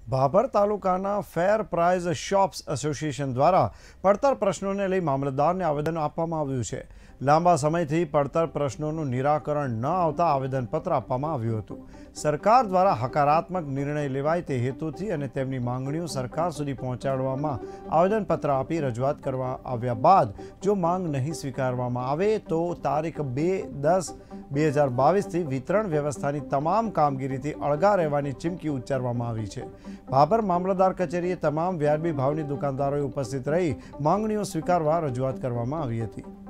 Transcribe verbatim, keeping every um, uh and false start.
ભાભર તાલુકાના ફેર price shops association દ્વારા પડતર પ્રશ્નોને લઈ મામલતદારને આવેદન આપવામાં આવ્યું છે। લાંબા સમયથી પડતર પ્રશ્નોનું નિરાકરણ ન આવતા આવેદનપત્ર આપવામાં આવ્યું હતું। સરકાર દ્વારા હકારાત્મક નિર્ણય લેવાય તે હેતુથી અને તેમની માંગણીઓ સરકાર સુધી પહોંચાડવામાં આવેદનપત્ર આપી રજૂઆત કરવા આવ્યા બાદ જો માંગ નહીં સ્વીકારવામાં આવે તો તારીખ બે દસ બે હજાર બાવીસથી વિતરણ વ્યવસ્થાની તમામ કામગીરીથી અળગા રહેવાની ચીમકી ઉચ્ચારવામાં આવી છે। ભાભર મામલતદાર કચેરીએ તમામ વ્યાજબી ભાવની દુકાનદારોએ ઉપસ્થિત રહી માંગણીઓ સ્વીકારવા રજૂઆત કરવામાં આવી હતી।